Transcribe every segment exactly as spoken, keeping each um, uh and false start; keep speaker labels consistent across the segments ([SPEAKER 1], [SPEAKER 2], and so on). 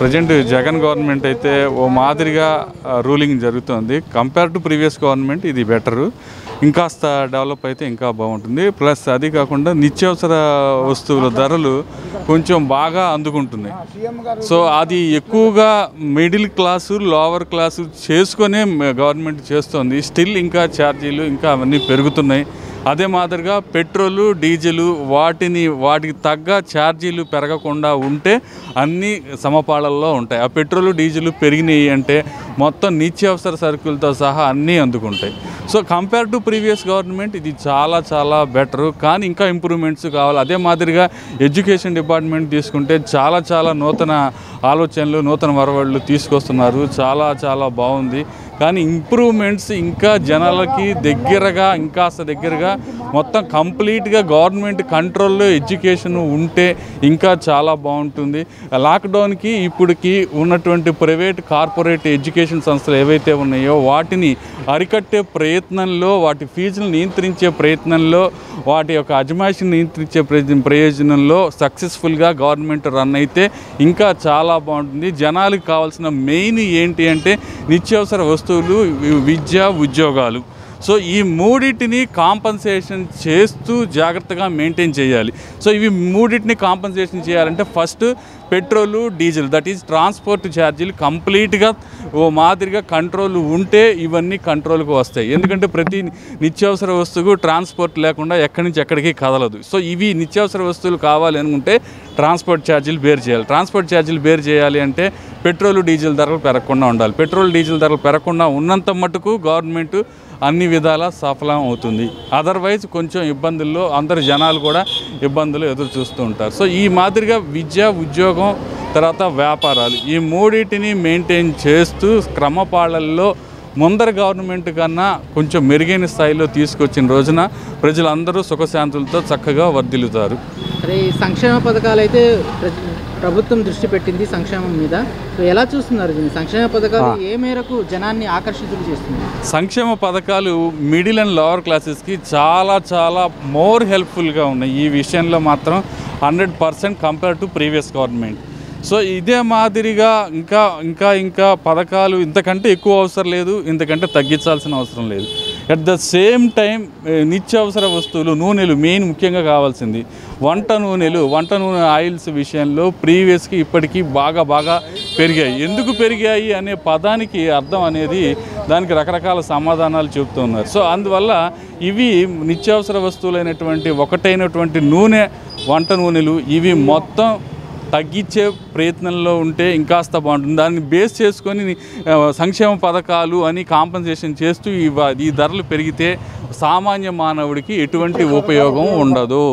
[SPEAKER 1] Present Jagan government అయితే ఓ మాదిరిగా ruling జరుగుతుంది. కంపేర్ టు ప్రీవియస్ గవర్నమెంట్ ఇది బెటరు. ఇంకాస్త డెవలప్ అయితే ఇంకా బాగుంటుంది. ప్లస్ అది కాకుండా నిత్యావసర వస్తువుల ధరలు కొంచెం బాగా అందుకుంటున్నాయి. సో అది ఎక్కువగా మిడిల్ క్లాసు లోవర్ క్లాసు చేసుకునే గవర్నమెంట్ చేస్తుంది. స్టిల్ ఇంకా ఛార్జీలు ఇంకా అవన్నీ పెరుగుతున్నాయి. అదే మాదిరిగా పెట్రోలు డీజిలు వాటిని వాటికి తగ్గ ఛార్జీలు పెరగకుండా ఉంటే అన్నీ సమపాళల్లో ఉంటాయి. ఆ పెట్రోలు డీజిలు పెరిగినాయి అంటే మొత్తం నిత్యావసర సరుకులతో సహా అన్నీ అందుకుంటాయి. So compare to previous government ఇది చాలా చాలా బెటరు. కానీ ఇంకా ఇంప్రూవ్మెంట్స్ కావాలి. అదే మాదిరిగా ఎడ్యుకేషన్ డిపార్ట్మెంట్ తీసుకుంటే చాలా చాలా నూతన ఆలోచనలు నూతన వరవళ్ళు తీసుకొస్తున్నారు. చాలా చాలా బాగుంది. కానీ ఇంప్రూవ్మెంట్స్ ఇంకా జనాలకి దగ్గరగా ఇంకాస్త దగ్గరగా మొత్తం కంప్లీట్గా గవర్నమెంట్ కంట్రోల్లో ఎడ్యుకేషన్ ఉంటే ఇంకా చాలా బాగుంటుంది. లాక్డౌన్కి ఇప్పటికి ఉన్నటువంటి ప్రైవేట్ కార్పొరేట్ ఎడ్యుకేషన్ సంస్థలు ఏవైతే ఉన్నాయో వాటిని అరికట్టే ప్రయత్నంలో వాటి ఫీజులు నియంత్రించే ప్రయత్నంలో వాటి యొక్క అజమాయిషిని నియంత్రించే ప్రయోజనంలో సక్సెస్ఫుల్గా గవర్నమెంట్ రన్ అయితే ఇంకా చాలా బాగుంటుంది. జనాలకు కావాల్సిన మెయిన్ ఏంటి అంటే నిత్యావసర వస్తువులు విద్య ఉద్యోగాలు. సో ఈ మూడింటిని కాంపన్సేషన్ చేస్తూ జాగ్రత్తగా మెయింటైన్ చేయాలి. సో ఇవి మూడింటిని కాంపన్సేషన్ చేయాలంటే first petrol diesel that is transport ఛార్జీలు కంప్లీట్గా ఓ మాదిరిగా కంట్రోల్ ఉంటే ఇవన్నీ కంట్రోల్కి వస్తాయి. ఎందుకంటే ప్రతి నిత్యావసర వస్తువు ట్రాన్స్పోర్ట్ లేకుండా ఎక్కడి నుంచి ఎక్కడికి కదలదు. సో ఇవి నిత్యావసర వస్తువులు కావాలి అనుకుంటే ట్రాన్స్పోర్ట్ ఛార్జీలు బేర్ చేయాలి. ట్రాన్స్పోర్ట్ ఛార్జీలు బేర్ చేయాలి అంటే పెట్రోల్ డీజిల్ ధరలు పెరగకుండా ఉండాలి. పెట్రోల్ డీజిల్ ధరలు పెరగకుండా ఉన్నంత మటుకు గవర్నమెంట్ అన్ని విధాలా సఫలం అవుతుంది. అదర్వైజ్ కొంచెం ఇబ్బందుల్లో అందరు జనాలు కూడా ఇబ్బందులు ఎదురు చూస్తూ ఉంటారు. సో ఈ మాదిరిగా విద్య ఉద్యోగం తర్వాత వ్యాపారాలు ఈ మూడింటిని మెయింటైన్ చేస్తూ క్రమపాళల్లో ముందర గవర్నమెంట్ కన్నా కొంచెం మెరుగైన స్థాయిలో తీసుకొచ్చిన రోజున ప్రజలందరూ సుఖశాంతులతో చక్కగా వర్ధిల్లుతారు.
[SPEAKER 2] అదే సంక్షేమ పథకాలు అయితే ప్రభుత్వం దృష్టి పెట్టింది సంక్షేమం మీద. సో ఎలా చూస్తున్నారు దీన్ని? సంక్షేమ పథకాలు ఏ మేరకు జనాన్ని ఆకర్షితులు చేస్తుంది?
[SPEAKER 1] సంక్షేమ పథకాలు మిడిల్ అండ్ లోవర్ క్లాసెస్కి చాలా చాలా మోర్ హెల్ప్ఫుల్గా ఉన్నాయి. ఈ విషయంలో మాత్రం hundred percent compare to previous government. So ఇదే మాదిరిగా ఇంకా ఇంకా ఇంకా పథకాలు ఇంతకంటే ఎక్కువ అవసరం లేదు, ఇంతకంటే తగ్గించాల్సిన అవసరం లేదు. అట్ ద సేమ్ టైం నిత్యావసర వస్తువులు నూనెలు మెయిన్ ముఖ్యంగా కావాల్సింది వంట నూనెలు వంట నూనె ఆయిల్స్ విషయంలో ప్రీవియస్కి ఇప్పటికీ బాగా బాగా పెరిగాయి. ఎందుకు పెరిగాయి అనే పదానికి అర్థం అనేది దానికి రకరకాల సమాధానాలు చెబుతున్నారు. సో అందువల్ల ఇవి నిత్యావసర వస్తువులైనటువంటి ఒకటైనటువంటి నూనె వంట నూనెలు ఇవి మొత్తం తగ్గించే ప్రయత్నంలో ఉంటే ఇంకాస్త బాగుంటుంది. దాన్ని బేస్ చేసుకొని సంక్షేమ పథకాలు అని కాంపన్సేషన్ చేస్తూ ఈ ధరలు పెరిగితే సామాన్య మానవుడికి ఎటువంటి ఉపయోగం ఉండదు.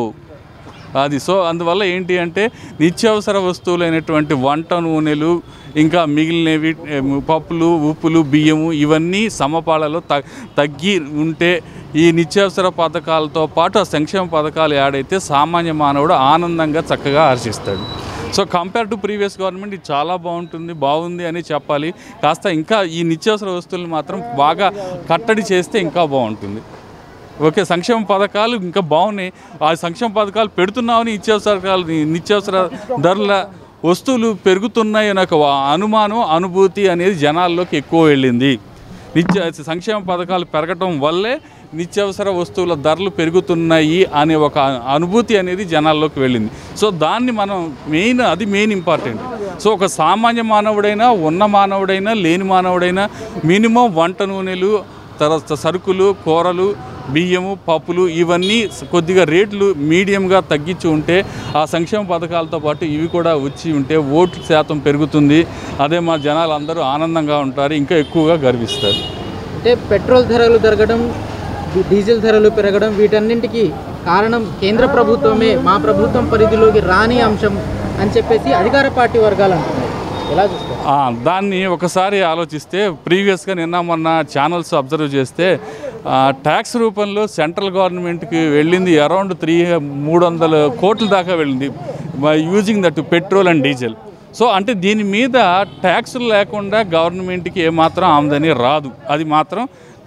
[SPEAKER 1] అది సో అందువల్ల ఏంటి అంటే నిత్యావసర వస్తువులైనటువంటి వంట నూనెలు ఇంకా మిగిలినవి పప్పులు ఉప్పులు బియ్యము ఇవన్నీ సమపాళలో తగ్గి ఉంటే ఈ నిత్యావసర పథకాలతో పాటు ఆ సంక్షేమ పథకాలు యాడైతే సామాన్య మానవుడు ఆనందంగా చక్కగా హర్షిస్తాడు. So compare to previous government ఇది చాలా బాగుంటుంది బాగుంది అని చెప్పాలి. కాస్త ఇంకా ఈ నిత్యావసర వస్తువులు మాత్రం బాగా కట్టడి చేస్తే ఇంకా బాగుంటుంది. ఓకే సంక్షేమ పథకాలు ఇంకా బాగున్నాయి. ఆ సంక్షేమ పథకాలు పెడుతున్నామని నిత్యావసరాలు నిత్యావసర ధరల వస్తువులు పెరుగుతున్నాయి అనే ఒక అనుమానం అనుభూతి అనేది జనాల్లోకి ఎక్కువ వెళ్ళింది. నిత్య సంక్షేమ పథకాలు పెరగటం వల్లే నిత్యావసర వస్తువుల ధరలు పెరుగుతున్నాయి అనే ఒక అనుభూతి అనేది జనాల్లోకి వెళ్ళింది. సో దాన్ని మనం మెయిన్ అది మెయిన్ ఇంపార్టెంట్. సో ఒక సామాన్య మానవుడైనా ఉన్న మానవుడైనా లేని మానవుడైనా మినిమం వంట నూనెలు తర్వాత సరుకులు కూరలు బియ్యము పప్పులు ఇవన్నీ కొద్దిగా రేట్లు మీడియంగా తగ్గించి ఉంటే ఆ సంక్షేమ పథకాలతో పాటు ఇవి కూడా వచ్చి ఉంటే ఓట్ల శాతం పెరుగుతుంది. అదే మా జనాలు అందరూ ఆనందంగా ఉంటారు, ఇంకా ఎక్కువగా గర్విస్తారు.
[SPEAKER 2] అంటే పెట్రోల్ ధరలు పెరగడం డీజిల్ ధరలు పెరగడం వీటన్నింటికి కారణం కేంద్ర ప్రభుత్వమే మా ప్రభుత్వం పరిధిలోకి రాని అంశం అని చెప్పేసి అధికార పార్టీ వర్గాలు అంటున్నాయి. ఎలా చూస్తారు
[SPEAKER 1] దాన్ని? ఒకసారి ఆలోచిస్తే ప్రీవియస్గా నిన్న మొన్న ఛానల్స్ అబ్జర్వ్ చేస్తే ట్యాక్స్ రూపంలో సెంట్రల్ గవర్నమెంట్కి వెళ్ళింది అరౌండ్ త్రీ మూడు వందల కోట్ల దాకా వెళ్ళింది using that petrol and diesel. So అంటే దీని మీద ట్యాక్సులు లేకుండా గవర్నమెంట్కి ఏమాత్రం ఆమదని రాదు. అది మాత్రం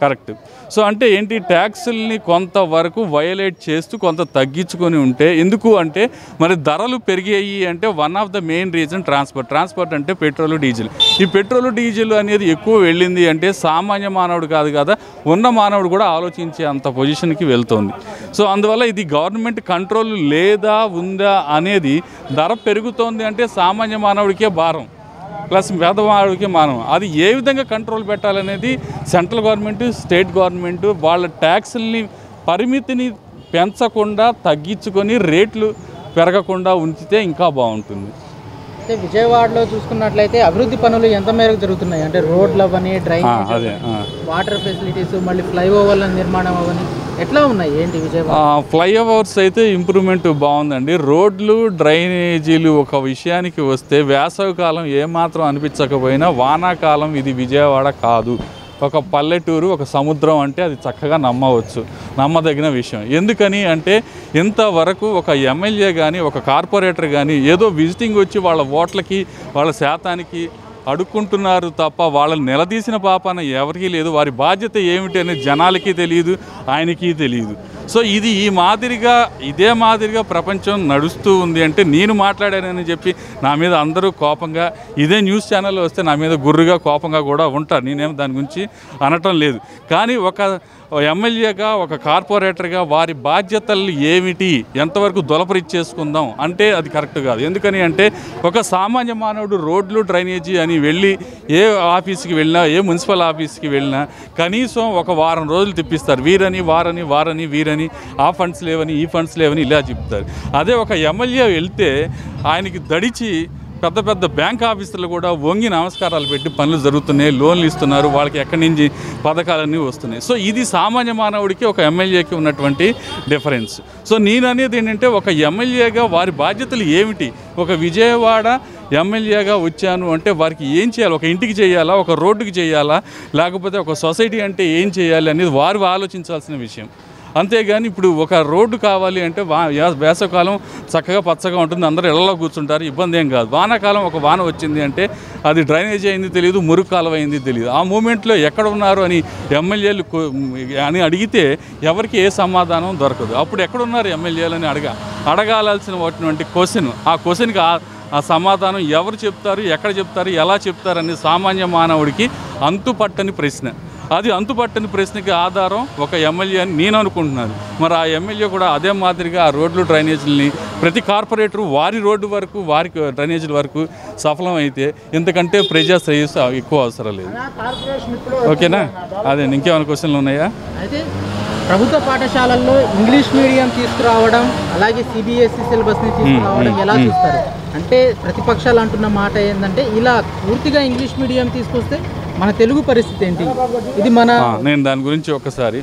[SPEAKER 1] కరెక్ట్. సో అంటే ఏంటి, ట్యాక్సుల్ని కొంతవరకు వయలేట్ చేస్తూ కొంత తగ్గించుకొని ఉంటే, ఎందుకు అంటే మరి ధరలు పెరిగాయి అంటే one of the main reason transport. Transport అంటే పెట్రోల్ డీజిల్. ఈ పెట్రోల్ డీజిల్ అనేది ఎక్కువ వెళ్ళింది అంటే సామాన్య మానవుడు కాదు కదా, ఉన్న మానవుడు కూడా ఆలోచించే అంత పొజిషన్కి వెళ్తుంది. సో అందువల్ల ఇది గవర్నమెంట్ కంట్రోల్ లేదా ఉందా అనేది, ధర పెరుగుతోంది అంటే సామాన్య మానవుడికే భారం ప్లస్ పేదవాడికి మనం అది ఏ విధంగా కంట్రోల్ పెట్టాలనేది సెంట్రల్ గవర్నమెంట్, స్టేట్ గవర్నమెంట్ వాళ్ళ ట్యాక్సుల్ని పరిమితిని పెంచకుండా తగ్గించుకొని రేట్లు పెరగకుండా ఉంచితే ఇంకా బాగుంటుంది.
[SPEAKER 2] అంటే విజయవాడలో చూసుకున్నట్లయితే అభివృద్ధి పనులు ఎంత మేరకు జరుగుతున్నాయి అంటే రోడ్లు అవని, డ్రైనేజ్,
[SPEAKER 1] అదే
[SPEAKER 2] వాటర్ ఫెసిలిటీస్, మళ్ళీ ఫ్లైఓవర్ల నిర్మాణం అవని ఎట్లా ఉన్నాయి ఏంటి విజయవాడ?
[SPEAKER 1] ఫ్లైఓవర్స్ అయితే ఇంప్రూవ్మెంట్ బాగుందండి. రోడ్లు, డ్రైనేజీలు ఒక విషయానికి వస్తే వేసవి కాలం ఏమాత్రం అనిపించకపోయినా వానాకాలం ఇది విజయవాడ కాదు, ఒక పల్లెటూరు, ఒక సముద్రం అంటే అది చక్కగా నమ్మవచ్చు, నమ్మదగిన విషయం. ఎందుకని అంటే ఇంతవరకు ఒక ఎమ్మెల్యే కానీ ఒక కార్పొరేటర్ కానీ ఏదో విజిటింగ్ వచ్చి వాళ్ళ ఓట్లకి వాళ్ళ శాతానికి అడుక్కుంటున్నారు తప్ప వాళ్ళని నిలదీసిన పాపన ఎవరికీ లేదు. వారి బాధ్యత ఏమిటి అనేది జనాలకి తెలియదు, ఆయనకి తెలియదు. సో ఇది ఈ మాదిరిగా ఇదే మాదిరిగా ప్రపంచం నడుస్తూ ఉంది అంటే నేను మాట్లాడానని చెప్పి నా మీద అందరూ కోపంగా, ఇదే న్యూస్ ఛానల్లో వస్తే నా మీద గుర్రుగా కోపంగా కూడా ఉంటారు. నేనేం దాని గురించి అనటం లేదు. కానీ ఒక ఎమ్మెల్యేగా, ఒక కార్పొరేటర్గా వారి బాధ్యతలు ఏమిటి, ఎంతవరకు దొలపరిచ్చేసుకుందాం అంటే అది కరెక్ట్ కాదు. ఎందుకని అంటే ఒక సామాన్య మానవుడు రోడ్లు, డ్రైనేజీ అని వెళ్ళి ఏ ఆఫీస్కి వెళ్ళినా, ఏ మున్సిపల్ ఆఫీస్కి వెళ్ళినా కనీసం ఒక వారం రోజులు తిప్పిస్తారు. వీరని వారని వారని వీరని, ఆ ఫండ్స్ లేవని ఈ ఫండ్స్ లేవని ఇలా చెప్తారు. అదే ఒక ఎమ్మెల్యే వెళ్తే ఆయనకి దడిచి పెద్ద పెద్ద బ్యాంక్ ఆఫీసర్లు కూడా వంగి నమస్కారాలు పెట్టి పనులు జరుగుతున్నాయి, లోన్లు ఇస్తున్నారు, వాళ్ళకి ఎక్కడి నుంచి పథకాలన్నీ వస్తున్నాయి. సో ఇది సామాన్య మానవుడికి ఒక ఎమ్మెల్యేకి ఉన్నటువంటి డిఫరెన్స్. సో నేను అనేది ఏంటంటే ఒక ఎమ్మెల్యేగా వారి బాధ్యతలు ఏమిటి, ఒక విజయవాడ ఎమ్మెల్యేగా వచ్చాను అంటే వారికి ఏం చేయాలి, ఒక ఇంటికి చేయాలా, ఒక రోడ్డుకి చేయాలా, లేకపోతే ఒక సొసైటీ అంటే ఏం చేయాలి అనేది వారు ఆలోచించాల్సిన విషయం. అంతేగాని ఇప్పుడు ఒక రోడ్డు కావాలి అంటే వా వేసవకాలం చక్కగా పచ్చగా ఉంటుంది, అందరూ ఇళ్లలో కూర్చుంటారు, ఇబ్బంది ఏం కాదు. వానాకాలం ఒక వాన వచ్చింది అంటే అది డ్రైనేజ్ అయింది తెలియదు, మురుగు కాలువ అయింది తెలియదు. ఆ మూమెంట్లో ఎక్కడ ఉన్నారు అని ఎమ్మెల్యేలు అని అడిగితే ఎవరికి ఏ సమాధానం దొరకదు. అప్పుడు ఎక్కడున్నారు ఎమ్మెల్యేలు అని అడగ అడగాల్సినటువంటి క్వశ్చన్, ఆ క్వశ్చన్కి ఆ సమాధానం ఎవరు చెప్తారు, ఎక్కడ చెప్తారు, ఎలా చెప్తారు అనే సామాన్య మానవుడికి అంతుపట్టని ప్రశ్న. అది అంతుపట్టని ప్రశ్నకి ఆధారం ఒక ఎమ్మెల్యే అని నేను అనుకుంటున్నాను. మరి ఆ ఎమ్మెల్యే కూడా అదే మాదిరిగా ఆ రోడ్లు, డ్రైనేజీలని ప్రతి కార్పొరేటరు వారి రోడ్డు వరకు, వారి డ్రైనేజీల వరకు సఫలం అయితే ఇంతకంటే ప్రజా శ్రేయస్సు ఎక్కువ అవసరం లేదు. ఓకేనా? అదే ఇంకేమైనా క్వశ్చన్లు ఉన్నాయా?
[SPEAKER 2] అయితే ప్రభుత్వ పాఠశాలల్లో ఇంగ్లీష్ మీడియం తీసుకురావడం, అలాగే సిబిఎస్ఈ సిలబస్ని తీసుకురావడం ఎలా చూస్తారు? అంటే ప్రతిపక్షాలు అంటున్న మాట ఏంటంటే ఇలా పూర్తిగా ఇంగ్లీష్ మీడియం తీసుకొస్తే మన తెలుగు పరిస్థితి ఏంటి? ఇది మన
[SPEAKER 1] నేను దాని గురించి ఒకసారి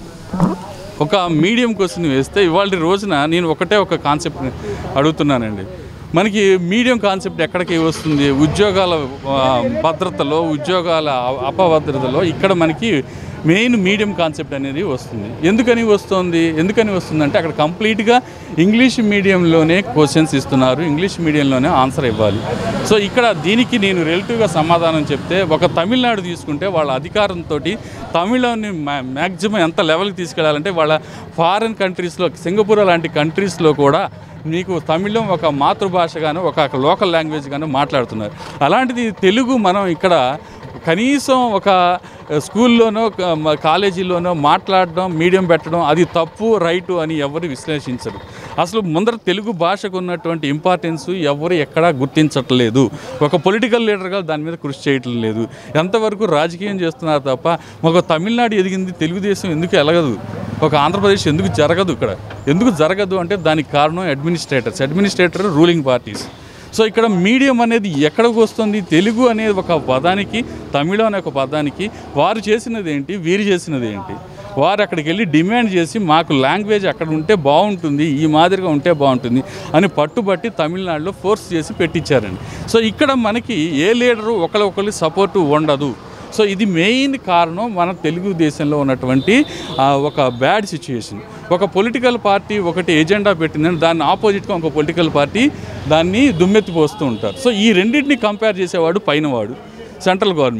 [SPEAKER 1] ఒక మీడియం క్వశ్చన్ వేస్తే ఇవాళ రోజున నేను ఒకటే ఒక కాన్సెప్ట్ అడుగుతున్నానండి. మనకి మీడియం కాన్సెప్ట్ ఎక్కడికి వస్తుంది? ఉద్యోగాల భద్రతలో, ఉద్యోగాల అపభద్రతలో ఇక్కడ మనకి మెయిన్ మీడియం కాన్సెప్ట్ అనేది వస్తుంది. ఎందుకని వస్తుంది ఎందుకని వస్తుందంటే అక్కడ కంప్లీట్గా ఇంగ్లీష్ మీడియంలోనే క్వశ్చన్స్ ఇస్తున్నారు, ఇంగ్లీష్ మీడియంలోనే ఆన్సర్ ఇవ్వాలి. సో ఇక్కడ దీనికి నేను రిలేటివ్గా సమాధానం చెప్తే, ఒక తమిళనాడు తీసుకుంటే వాళ్ళ అధికారంతో తమిళని మ్యాక్సిమం ఎంత లెవెల్కి తీసుకెళ్లాలంటే వాళ్ళ ఫారిన్ కంట్రీస్లో, సింగపూర్ లాంటి కంట్రీస్లో కూడా మీకు తమిళం ఒక మాతృభాషగాను, ఒక లోకల్ లాంగ్వేజ్గాను మాట్లాడుతున్నారు. అలాంటిది తెలుగు మనం ఇక్కడ కనీసం ఒక స్కూల్లోనో కాలేజీలోనో మాట్లాడడం, మీడియం పెట్టడం అది తప్పు రైటు అని ఎవరు విశ్లేషించరు. అసలు ముందర తెలుగు భాషకు ఉన్నటువంటి ఇంపార్టెన్స్ ఎవరు ఎక్కడా గుర్తించట్లేదు. ఒక పొలిటికల్ లీడర్గా దాని మీద కృషి చేయటం లేదు. ఎంతవరకు రాజకీయం చేస్తున్నారు తప్ప ఒక తమిళనాడు ఎదిగింది, తెలుగుదేశం ఎందుకు ఎలగదు, ఒక ఆంధ్రప్రదేశ్ ఎందుకు జరగదు? ఇక్కడ ఎందుకు జరగదు అంటే దానికి కారణం administrators administrator ruling parties. So ఇక్కడ మీడియం అనేది ఎక్కడికి వస్తుంది? తెలుగు అనేది ఒక పదానికి, తమిళం అనే ఒక పదానికి వారు చేసినది ఏంటి, వీరు చేసినది ఏంటి? వారు అక్కడికి వెళ్ళి డిమాండ్ చేసి మాకు లాంగ్వేజ్ అక్కడ ఉంటే బాగుంటుంది, ఈ మాదిరిగా ఉంటే బాగుంటుంది అని పట్టుబట్టి తమిళనాడులో ఫోర్స్ చేసి పెట్టించారండి. సో ఇక్కడ మనకి ఏ లీడరు ఒకరికొకరి సపోర్టు ఉండదు. సో ఇది మెయిన్ కారణం మన తెలుగుదేశంలో ఉన్నటువంటి ఒక బ్యాడ్ సిచ్యుయేషన్. ఒక పొలిటికల్ పార్టీ ఒకటి ఎజెండా పెట్టిందని దాన్ని ఆపోజిట్గా ఒక పొలిటికల్ పార్టీ దాన్ని దుమ్మెత్తిపోస్తూ ఉంటారు. సో ఈ రెండింటిని కంపేర్ చేసేవాడు పైనవాడు సెంట్రల్ గవర్నమెంట్.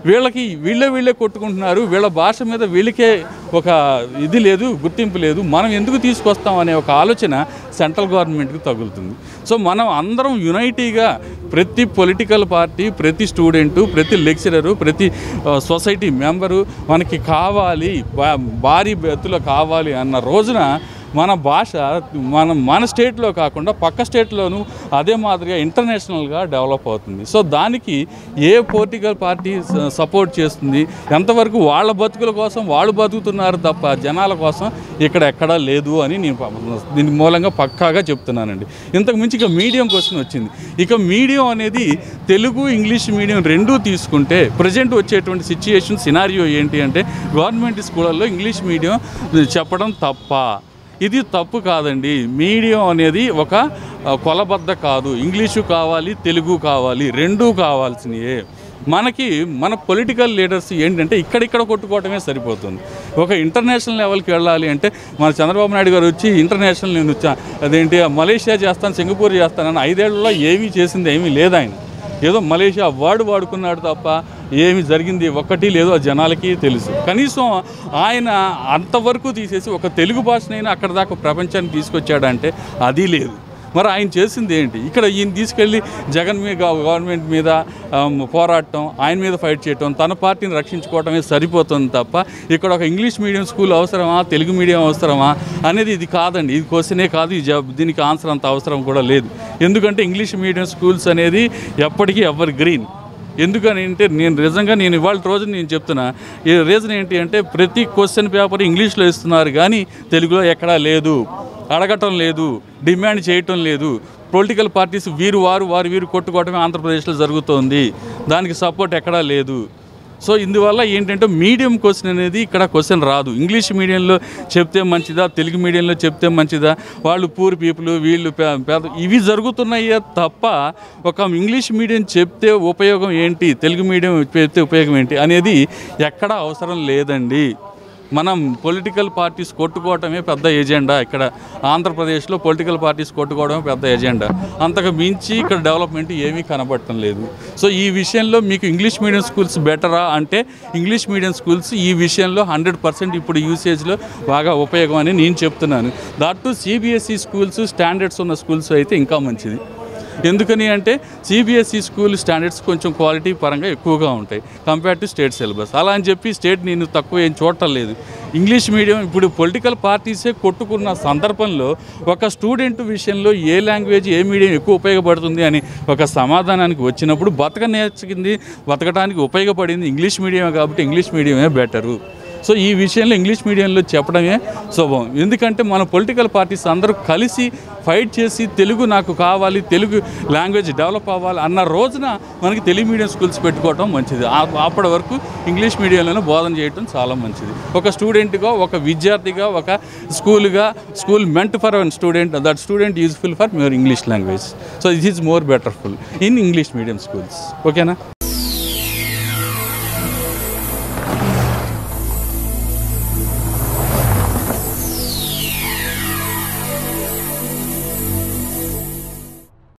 [SPEAKER 1] వీళ్ళకి వీళ్ళే వీళ్ళే కొట్టుకుంటున్నారు, వీళ్ళ భాష మీద వీళ్ళకే ఒక ఇది లేదు, గుర్తింపు లేదు, మనం ఎందుకు తీసుకొస్తాం అనే ఒక ఆలోచన సెంట్రల్ గవర్నమెంట్కి తగులుతుంది. సో మనం అందరం యునైటీగా ప్రతి పొలిటికల్ పార్టీ, ప్రతి స్టూడెంటు, ప్రతి లెక్చరరు, ప్రతి సొసైటీ మెంబరు మనకి కావాలి, భారీ ఎత్తులో కావాలి అన్న రోజున మన భాష మన మన స్టేట్లో కాకుండా పక్క స్టేట్లోనూ అదే మాదిరిగా ఇంటర్నేషనల్గా డెవలప్ అవుతుంది. సో దానికి ఏ పొలిటికల్ పార్టీ సపోర్ట్ చేస్తుంది, ఎంతవరకు వాళ్ళ బతుకుల కోసం వాళ్ళు బతుకుతున్నారు తప్ప జనాల కోసం ఇక్కడ ఎక్కడా లేదు అని నేను దీని మూలంగా పక్కాగా చెప్తున్నానండి. ఇంతకు మించి ఇక మీడియం క్వశ్చన్ వచ్చింది. ఇక మీడియం అనేది తెలుగు ఇంగ్లీష్ మీడియం రెండూ తీసుకుంటే ప్రజెంట్ వచ్చేటువంటి సిచ్యుయేషన్ సినారియో ఏంటి అంటే గవర్నమెంట్ స్కూళ్ళల్లో ఇంగ్లీష్ మీడియం చెప్పడం తప్ప. ఇది తప్పు కాదండి. మీడియం అనేది ఒక కొలబద్ద కాదు. ఇంగ్లీషు కావాలి, తెలుగు కావాలి, రెండూ కావాల్సినయే. మనకి మన పొలిటికల్ లీడర్స్ ఏంటంటే ఇక్కడిక్కడ కొట్టుకోవటమే సరిపోతుంది. ఒక ఇంటర్నేషనల్ లెవెల్కి వెళ్ళాలి అంటే మన చంద్రబాబు నాయుడు గారు వచ్చి ఇంటర్నేషనల్ నేను వచ్చా అదేంటి మలేషియా చేస్తాను, సింగపూర్ చేస్తానని ఐదేళ్లలో ఏమీ చేసింది ఏమీ లేదు. ఆయన ఏదో మలేషియా వర్డ్ వాడుకున్నాడు తప్ప ఏమి జరిగింది ఒక్కటి లేదో ఆ జనాలకి తెలుసు. కనీసం ఆయన అంతవరకు తీసేసి ఒక తెలుగు భాషనైనా అక్కడ దాకా ప్రపంచానికి తీసుకొచ్చాడంటే అది లేదు. మరి ఆయన చేసింది ఏంటి? ఇక్కడ ఈయన తీసుకెళ్ళి జగన్ మీద గవర్నమెంట్ మీద పోరాటం, ఆయన మీద ఫైట్ చేయటం, తన పార్టీని రక్షించుకోవటమే సరిపోతుంది తప్ప ఇక్కడ ఒక ఇంగ్లీష్ మీడియం స్కూల్ అవసరమా, తెలుగు మీడియం అవసరమా అనేది ఇది కాదండి. ఇది క్వశ్చనే కాదు. ఈ జబ్ దీనికి ఆన్సర్ అంత అవసరం కూడా లేదు. ఎందుకంటే ఇంగ్లీష్ మీడియం స్కూల్స్ అనేది ఎప్పటికీ ఎవర్ గ్రీన్. ఎందుకని అంటే నేను నిజంగా నేను ఇవాళ రోజు నేను చెప్తున్నా ఈ రీజన్ ఏంటి అంటే ప్రతి క్వశ్చన్ పేపర్ ఇంగ్లీష్లో ఇస్తున్నారు కానీ తెలుగులో ఎక్కడా లేదు, అడగటం లేదు, డిమాండ్ చేయటం లేదు. పొలిటికల్ పార్టీస్ వీరు వారు వారు వీరు కొట్టుకోవటమే ఆంధ్రప్రదేశ్లో జరుగుతోంది. దానికి సపోర్ట్ ఎక్కడా లేదు. సో ఇందువల్ల ఏంటంటే మీడియం క్వశ్చన్ అనేది ఇక్కడ క్వశ్చన్ రాదు. ఇంగ్లీష్ మీడియంలో చెప్తే మంచిదా, తెలుగు మీడియంలో చెప్తే మంచిదా, వాళ్ళు పూర్ పీపుల్ వీళ్ళు పేద ఇవి జరుగుతున్నాయే తప్ప ఒక ఇంగ్లీష్ మీడియం చెప్తే ఉపయోగం ఏంటి, తెలుగు మీడియం చెప్తే ఉపయోగం ఏంటి అనేది ఎక్కడా అవసరం లేదండి. మనం పొలిటికల్ పార్టీస్ కొట్టుకోవటమే పెద్ద ఎజెండా. ఇక్కడ ఆంధ్రప్రదేశ్లో పొలిటికల్ పార్టీస్ కొట్టుకోవడమే పెద్ద ఎజెండా. అంతకు మించి ఇక్కడ డెవలప్మెంట్ ఏమీ కనబడటం లేదు. సో ఈ విషయంలో మీకు ఇంగ్లీష్ మీడియం స్కూల్స్ బెటరా అంటే ఇంగ్లీష్ మీడియం స్కూల్స్ ఈ విషయంలో హండ్రెడ్ పర్సెంట్ ఇప్పుడు యూసేజ్లో బాగా ఉపయోగం అని నేను చెప్తున్నాను. That to CBSE schools standards ఉన్న స్కూల్స్ అయితే ఇంకా మంచిది. ఎందుకని అంటే సిబిఎస్ఈ స్కూల్ స్టాండర్డ్స్ కొంచెం క్వాలిటీ పరంగా ఎక్కువగా ఉంటాయి కంపేర్ టు స్టేట్ సిలబస్. అలా అని చెప్పి స్టేట్ నేను తక్కువ ఏం చూడటం లేదు. ఇంగ్లీష్ మీడియం ఇప్పుడు పొలిటికల్ పార్టీసే కొట్టుకున్న సందర్భంలో ఒక స్టూడెంట్ విషయంలో ఏ లాంగ్వేజ్ ఏ మీడియం ఎక్కువ ఉపయోగపడుతుంది అని ఒక సమాధానానికి వచ్చినప్పుడు బతక నేర్చుకుంది బతకడానికి ఉపయోగపడింది ఇంగ్లీష్ మీడియమే కాబట్టి ఇంగ్లీష్ మీడియమే బెటరు. సో ఈ విషయంలో ఇంగ్లీష్ మీడియంలో చెప్పడమే శుభం. ఎందుకంటే మన పొలిటికల్ పార్టీస్ అందరూ కలిసి ఫైట్ చేసి తెలుగు నాకు కావాలి, తెలుగు లాంగ్వేజ్ డెవలప్ అవ్వాలి అన్న రోజున మనకి తెలుగు మీడియం స్కూల్స్ పెట్టుకోవడం మంచిది. అప్పటి వరకు ఇంగ్లీష్ మీడియంలోనే బోధన చేయడం చాలా మంచిది. ఒక స్టూడెంట్గా, ఒక విద్యార్థిగా, ఒక స్కూల్గా school meant for our student, that student useful for your English language. So this is more betterful in English medium schools. ఓకేనా?